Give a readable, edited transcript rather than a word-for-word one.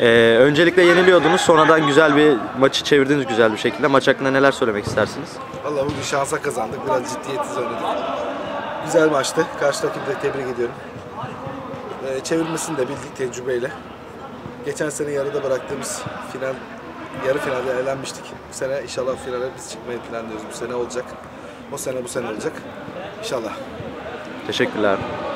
Öncelikle yeniliyordunuz, sonradan güzel bir maçı çevirdiniz güzel bir şekilde. Maç hakkında neler söylemek istersiniz? Vallahi bugün şansa kazandık. Biraz ciddiyetsiz oynadık. Güzel maçtı. Karşı rakibi de tebrik ediyorum. Çevirmesini de bildik tecrübeyle. Geçen sene yarıda bıraktığımız yarı finalde elenmiştik. Bu sene inşallah finale biz çıkmayı planlıyoruz. Bu sene olacak. O sene bu sene olacak. İnşallah. Teşekkürler.